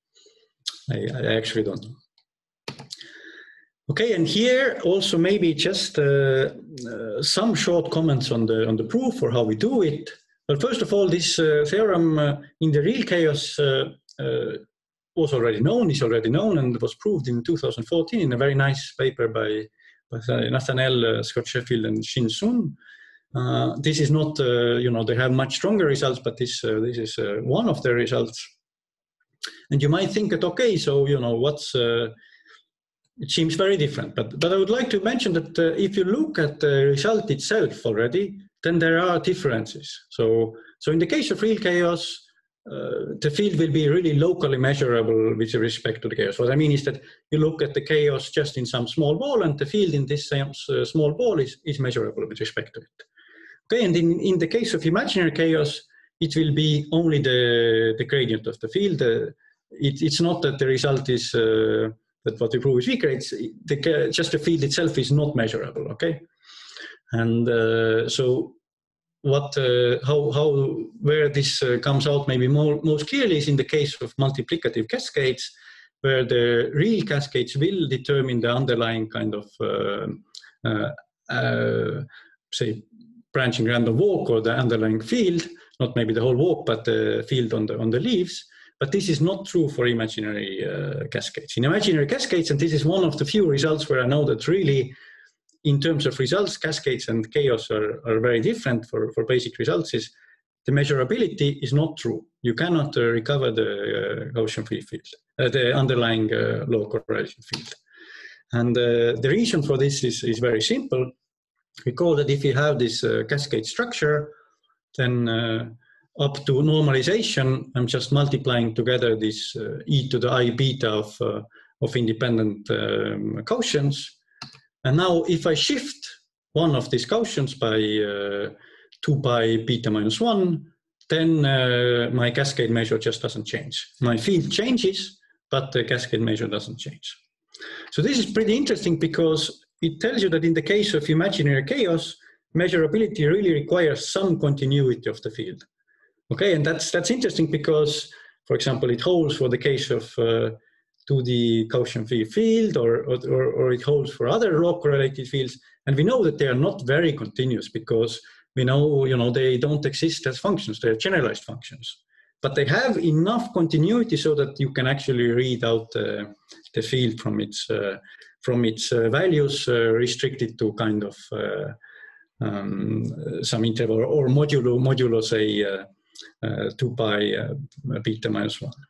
Speaker 2: I, I actually don't know. Okay, and here also maybe just uh, uh, some short comments on the on the proof or how we do it. Well, first of all, this uh, theorem uh, in the real chaos uh, uh, was already known, is already known, and was proved in two thousand fourteen in a very nice paper by, by Nathaniel uh, Scott Sheffield and Shin Sun. Uh, this is not, uh, you know, they have much stronger results, but this uh, this is uh, one of the results. And you might think that, okay, so, you know, what's, uh, it seems very different. But, but I would like to mention that uh, if you look at the result itself already, then there are differences. So, so in the case of real chaos, uh, the field will be really locally measurable with respect to the chaos. What I mean is that you look at the chaos just in some small ball, and the field in this same uh, small ball is, is measurable with respect to it. Okay, and in, in the case of imaginary chaos, it will be only the, the gradient of the field. Uh, It, it's not that the result is uh, that what we prove is weaker. It's the, just the field itself is not measurable. Okay, and uh, so what, uh, how, how, where this uh, comes out maybe more most clearly is in the case of multiplicative cascades, where the real cascades will determine the underlying kind of uh, uh, uh, say branching random walk or the underlying field, not maybe the whole walk, but the field on the on the leaves. But this is not true for imaginary uh, cascades. In imaginary cascades, and this is one of the few results where I know that really, in terms of results, cascades and chaos are, are very different for, for basic results, is the measurability is not true. You cannot uh, recover the uh, Gaussian free field, uh, the underlying uh, low correlation field. And uh, the reason for this is, is very simple. Recall that if you have this uh, cascade structure, then uh, up to normalization, I'm just multiplying together this uh, e to the I beta of, uh, of independent um, Gaussians. And now if I shift one of these Gaussians by uh, two pi beta minus one, then uh, my cascade measure just doesn't change. My field changes, but the cascade measure doesn't change. So this is pretty interesting because it tells you that in the case of imaginary chaos, measurability really requires some continuity of the field. Okay, and that's that's interesting because, for example, it holds for the case of uh, two D Gaussian free field, or, or or it holds for other law correlated fields, and we know that they are not very continuous because we know you know they don't exist as functions; they are generalized functions, but they have enough continuity so that you can actually read out uh, the field from its uh, from its uh, values uh, restricted to kind of uh, um, some interval or modulo modulo say uh, uh, two pi uh, beta minus one.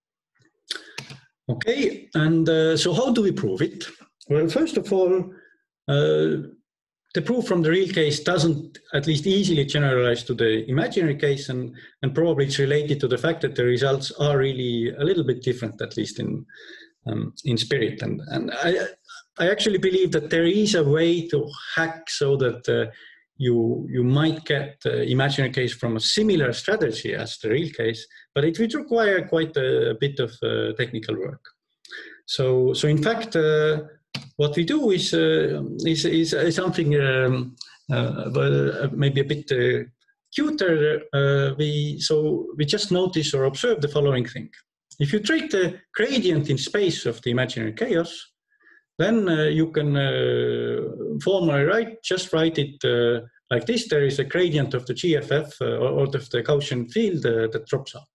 Speaker 2: Okay, and uh, so how do we prove it? Well, first of all, uh, the proof from the real case doesn't at least easily generalize to the imaginary case, and, and probably it's related to the fact that the results are really a little bit different, at least in, um, in spirit. And, and I, I actually believe that there is a way to hack so that uh, you, you might get the imaginary case from a similar strategy as the real case, but it would require quite a, a bit of uh, technical work. So, so in fact, uh, what we do is, uh, is, is, is something um, uh, well, maybe a bit uh, cuter. Uh, we, so we just notice or observe the following thing. If you treat the gradient in space of the imaginary chaos, then uh, you can uh, formally write, just write it uh, like this. There is a gradient of the G F F uh, or of the Gaussian field uh, that drops out.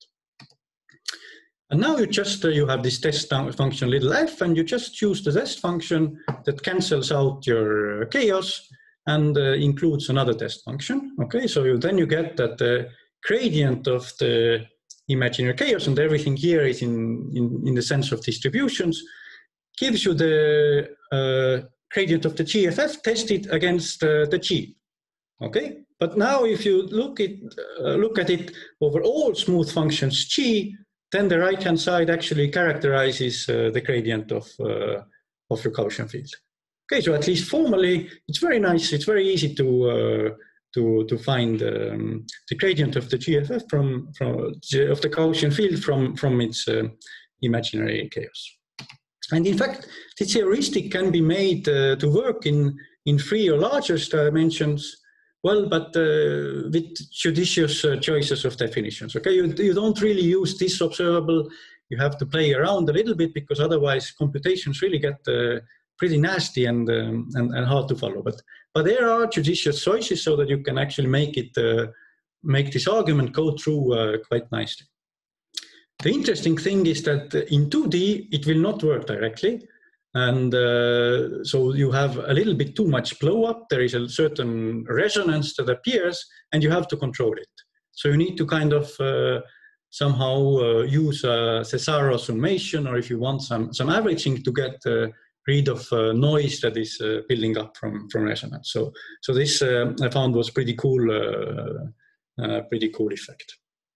Speaker 2: And now you just, uh, you have this test function little f, and you just choose the test function that cancels out your chaos and uh, includes another test function. Okay, so you, then you get that the gradient of the imaginary chaos, and everything here is in, in, in the sense of distributions, gives you the uh, gradient of the G F F tested against uh, the G. Okay, but now if you look, it, uh, look at it over all smooth functions G, then the right-hand side actually characterizes uh, the gradient of, uh, of your Gaussian field. Okay, so at least formally, it's very nice, it's very easy to, uh, to, to find um, the gradient of the G F F from, from, of the Gaussian field from, from its uh, imaginary chaos. And in fact, this heuristic can be made uh, to work in, in three or larger dimensions. Well, but uh, with judicious uh, choices of definitions. Okay, you, you don't really use this observable. You have to play around a little bit, because otherwise computations really get uh, pretty nasty and, um, and and hard to follow. But but there are judicious choices so that you can actually make it uh, make this argument go through uh, quite nicely. The interesting thing is that in two D it will not work directly. And uh, so you have a little bit too much blow up. There is a certain resonance that appears, and you have to control it. So you need to kind of uh, somehow uh, use a Cesaro summation, or if you want some, some averaging to get uh, rid of uh, noise that is uh, building up from, from resonance. So, so this uh, I found was pretty cool, uh, uh, pretty cool effect.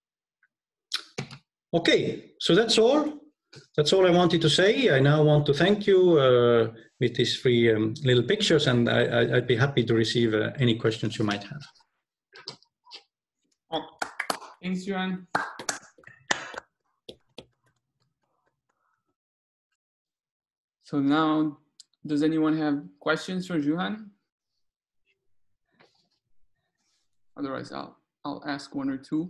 Speaker 2: Okay, so that's all. That's all I wanted to say. I now want to thank you uh, with these three um, little pictures, and I, I, I'd be happy to receive uh, any questions you might have.
Speaker 1: Oh, thanks, Johan. So now, does anyone have questions for Johan? Otherwise, I'll, I'll ask one or two.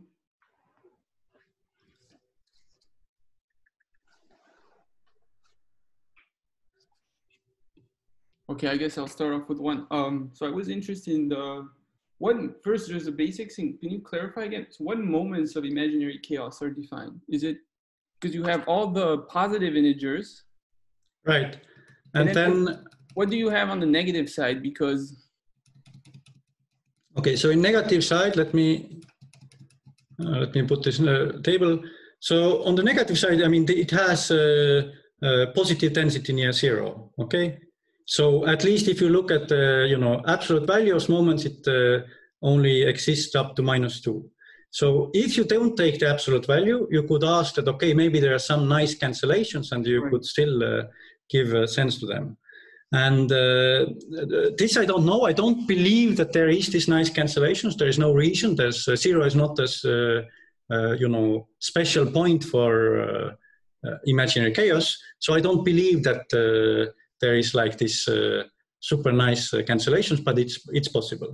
Speaker 1: Okay, I guess I'll start off with one. Um, so I was interested in the, what, first there's a basic thing. Can you clarify again? So what moments of imaginary chaos are defined? Is it, because you have all the positive integers.
Speaker 2: Right, and, and then, then
Speaker 1: what, what do you have on the negative side? Because.
Speaker 2: Okay, so in negative side, let me, uh, let me put this in a table. So on the negative side, I mean, it has a, a positive density near zero, okay? So at least if you look at the, you know, absolute value of moments, it uh, only exists up to minus two. So if you don't take the absolute value, you could ask that, okay, maybe there are some nice cancellations and you right. could still uh, give a sense to them. And uh, this I don't know. I don't believe that there is this nice cancellations. There is no reason. There's uh, zero is not as, uh, uh, you know, special point for uh, uh, imaginary chaos. So I don't believe that uh, there is like this uh, super nice uh, cancellations, but it's it's possible.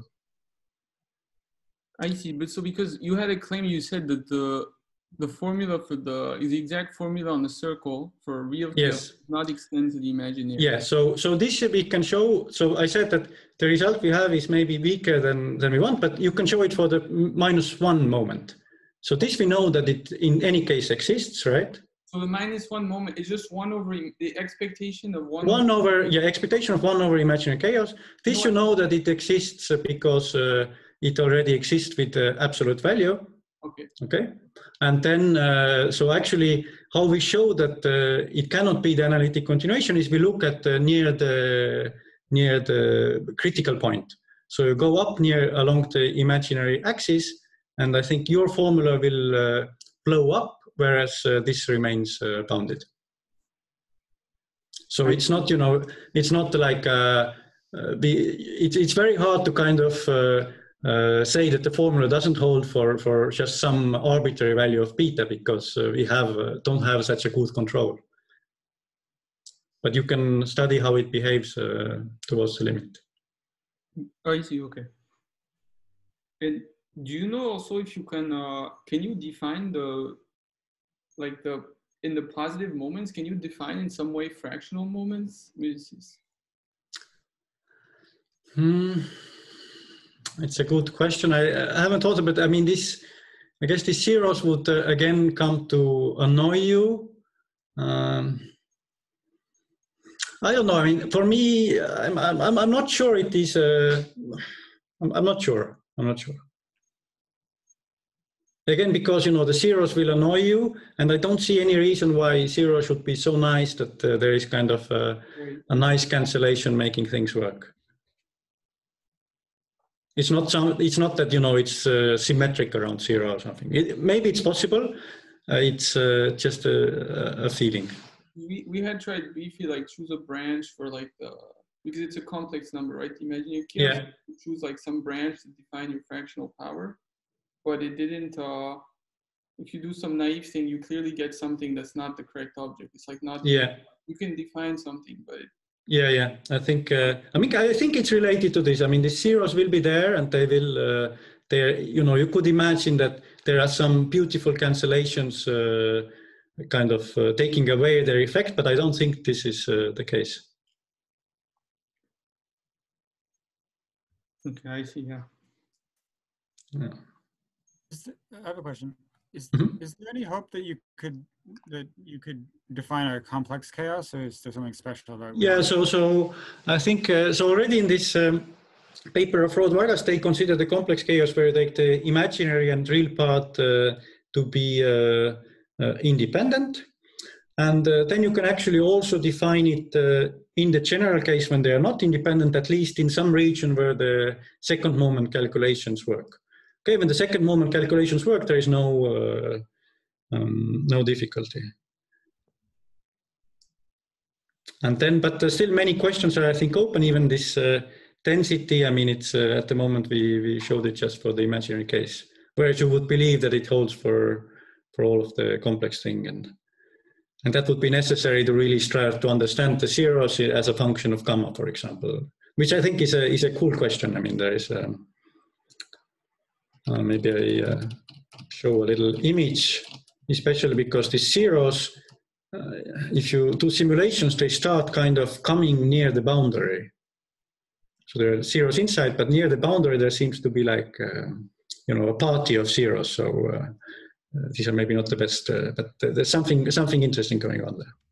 Speaker 1: I see, but so because you had a claim, you said that the the formula for the is the exact formula on the circle for real chaos
Speaker 2: yes.
Speaker 1: not extend to the imaginary.
Speaker 2: Yeah. So so this we can show. So I said that the result we have is maybe weaker than than we want, but you can show it for the minus one moment. So this we know that it in any case exists, right?
Speaker 1: So the minus one moment is just one over the expectation of one.
Speaker 2: One over, yeah, expectation of one over imaginary chaos. This, you know that it exists because uh, it already exists with uh, absolute value.
Speaker 1: Okay.
Speaker 2: Okay. And then, uh, so actually how we show that uh, it cannot be the analytic continuation is we look at uh, near the near the critical point. So you go up near along the imaginary axis, and I think your formula will uh, blow up, whereas uh, this remains uh, bounded. So it's not, you know, it's not like uh, uh, the, it, it's very hard to kind of uh, uh, say that the formula doesn't hold for, for just some arbitrary value of beta, because uh, we have uh, don't have such a good control. But you can study how it behaves uh, towards the limit.
Speaker 1: Oh, I see, okay. And do you know also if you can, uh, can you define the, like the, in the positive moments, can you define in some way fractional moments?
Speaker 2: Hmm. It's a good question. I, I haven't thought about it. I mean, this, I guess the zeros would uh, again come to annoy you. Um, I don't know. I mean, for me, I'm, I'm, I'm not sure it is, uh, I'm, I'm not sure. I'm not sure. Again, because, you know, the zeros will annoy you, and I don't see any reason why zero should be so nice that uh, there is kind of a, a nice cancellation making things work. It's not some, it's not that, you know, it's uh, symmetric around zero or something. It, maybe it's possible. Uh, it's uh, just a, a feeling.
Speaker 1: We, we had tried briefly, like choose a branch for like the, because it's a complex number, right? Imagine you
Speaker 2: yeah.
Speaker 1: choose like some branch to define your fractional power, but it didn't, uh, if you do some naive thing, you clearly get something that's not the correct object. It's like not,
Speaker 2: yeah.
Speaker 1: You can define something, but.
Speaker 2: Yeah, yeah. I think, uh, I mean, I think it's related to this. I mean, the zeros will be there, and they will, uh, there, you know, you could imagine that there are some beautiful cancellations uh, kind of uh, taking away their effect, but I don't think this is uh, the case.
Speaker 1: Okay, I see, yeah.
Speaker 2: Yeah.
Speaker 3: Is there, I have a question. Is,
Speaker 2: mm-hmm.
Speaker 3: is there any hope that you could that you could define a complex chaos, or is there something special about it?
Speaker 2: Yeah, so so I think uh, so already in this um, paper of Rod Vargas, they consider the complex chaos where they, the imaginary and real part uh, to be uh, uh, independent, and uh, then you can actually also define it uh, in the general case when they are not independent, at least in some region where the second moment calculations work. Okay, when the second moment calculations work, there is no uh, um, no difficulty. And then, but there's still many questions are, I think, open. Even this uh, density, I mean, it's uh, at the moment we, we showed it just for the imaginary case, whereas you would believe that it holds for for all of the complex thing, and and that would be necessary to really strive to understand the zeros as a function of gamma, for example, which I think is a is a cool question. I mean, there is um, uh, maybe I uh, show a little image, especially because the zeros. Uh, if you do simulations, they start kind of coming near the boundary. So there are zeros inside, but near the boundary, there seems to be like, uh, you know, a party of zeros. So uh, uh, these are maybe not the best, uh, but there's something something interesting going on there.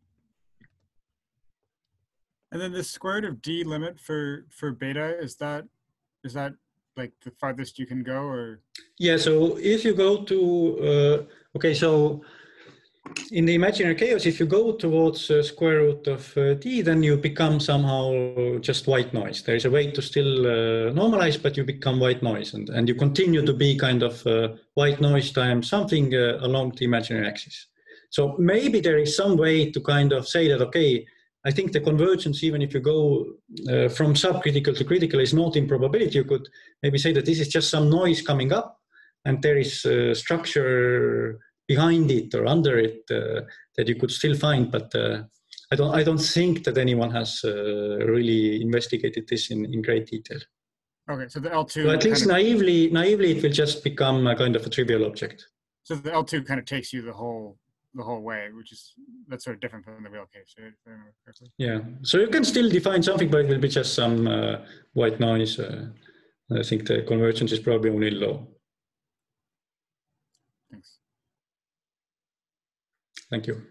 Speaker 3: And then the square root of d limit for for beta, is that is that like the farthest you can go, or?
Speaker 2: Yeah. So if you go to uh, okay, so. In the imaginary chaos, if you go towards uh, square root of uh, d, then you become somehow just white noise. There is a way to still uh, normalize, but you become white noise, and, and you continue to be kind of uh, white noise times something uh, along the imaginary axis. So maybe there is some way to kind of say that, okay, I think the convergence, even if you go uh, from subcritical to critical, is not in probability. You could maybe say that this is just some noise coming up, and there is uh, structure behind it or under it uh, that you could still find, but uh, I don't. I don't think that anyone has uh, really investigated this in, in great detail.
Speaker 3: Okay, so the L two.
Speaker 2: So at least
Speaker 3: kind of,
Speaker 2: naively, naively, it will just become a kind of a trivial object.
Speaker 3: So the L two kind of takes you the whole the whole way, which is that's sort of different from the real case, right? If I remember correctly.
Speaker 2: Yeah. So you can still define something, but it will be just some uh, white noise. Uh, I think the convergence is probably only low.
Speaker 3: Thanks.
Speaker 2: Thank you.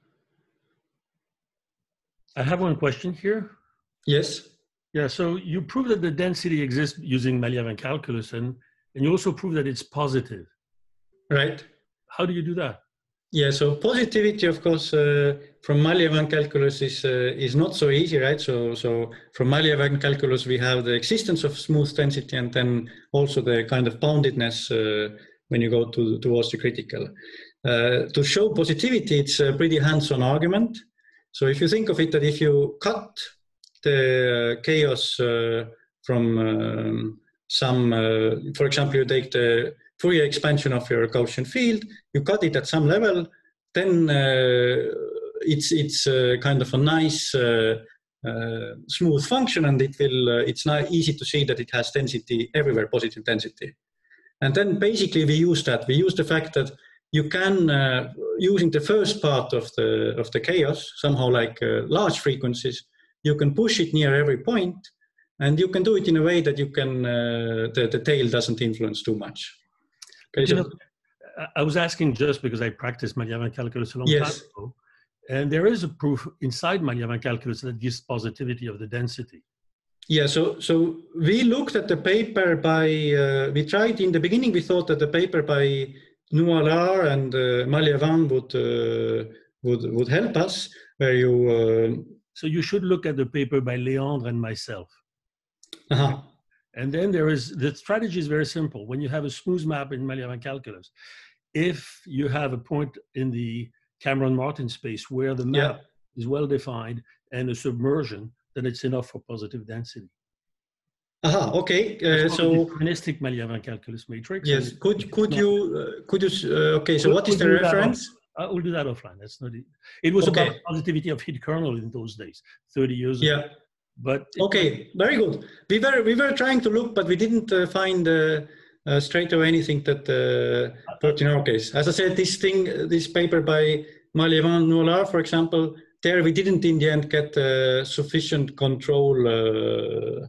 Speaker 4: I have one question here.
Speaker 2: Yes.
Speaker 4: Yeah, so you prove that the density exists using Malyavan calculus, and, and you also prove that it's positive.
Speaker 2: Right.
Speaker 4: How do you do that?
Speaker 2: Yeah, so positivity, of course, uh, from Malyavan calculus is uh, is not so easy, right? So so from Malyavan calculus, we have the existence of smooth density and then also the kind of boundedness uh, when you go to towards the critical. Uh, to show positivity, it's a pretty hands-on argument. So if you think of it, that if you cut the chaos uh, from um, some, uh, for example, you take the Fourier expansion of your Gaussian field, you cut it at some level, then uh, it's it's uh, kind of a nice uh, uh, smooth function, and it will uh, it's not easy to see that it has density everywhere, positive density. And then basically we use that. We use the fact that you can, uh, using the first part of the of the chaos, somehow like uh, large frequencies, you can push it near every point, and you can do it in a way that you can uh, the the tail doesn't influence too much. Okay,
Speaker 4: You
Speaker 2: so,
Speaker 4: know, I was asking just because I practiced Malyavan calculus a long
Speaker 2: yes.
Speaker 4: time ago, and there is a proof inside Malyavan calculus that gives positivity of the density.
Speaker 2: Yeah, so so we looked at the paper by, uh, we tried in the beginning, we thought that the paper by Nualar and uh, Malyavan would, uh, would, would help us, where you... Uh,
Speaker 4: so you should look at the paper by Leandre and myself.
Speaker 2: uh-huh.
Speaker 4: And then there is, the strategy is very simple. When you have a smooth map in Malyavan calculus, if you have a point in the Cameron-Martin space where the map yeah. is well defined and a submersion, then it's enough for positive density.
Speaker 2: Aha, okay. Uh, so
Speaker 4: deterministic Malyavan calculus matrix.
Speaker 2: Yes. Could could you uh, could you uh, okay? So
Speaker 4: we'll,
Speaker 2: what is
Speaker 4: we'll
Speaker 2: the reference?
Speaker 4: Uh, we'll do that offline. That's not it. It was okay. About positivity of hit kernel in those days, thirty years
Speaker 2: yeah.
Speaker 4: ago. But
Speaker 2: okay, very good. We were we were trying to look, but we didn't uh, find uh, uh, straight away anything that uh, worked in our case. As I said, this thing, this paper by Malyavan Nualar, for example, there we didn't in the end get uh, sufficient control. Uh,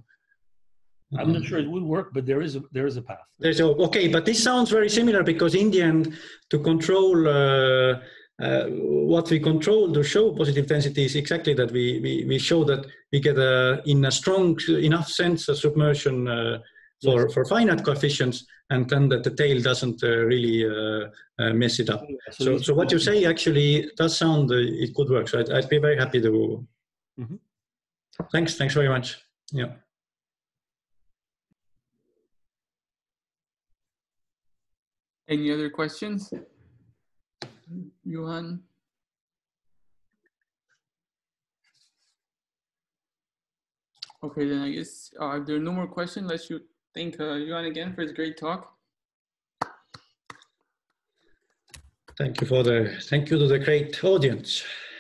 Speaker 4: I'm not sure it would work, but there is a there is a path.
Speaker 2: There's a, okay, but this sounds very similar because in the end, to control uh, uh, what we control to show positive density is exactly that we we, we show that we get a in a strong enough sense a submersion uh, for yes. for finite coefficients, and then that the tail doesn't uh, really uh, uh, mess it up. Yeah, so so, so what you say actually does sound uh, it could work. So I'd, I'd be very happy to. Mm-hmm. Thanks, thanks very much. Yeah.
Speaker 1: Any other questions? Johan? Okay, then I guess uh, if there are no more questions, let's you thank uh, Johan again for his great talk.
Speaker 2: Thank you for the, thank you to the great audience.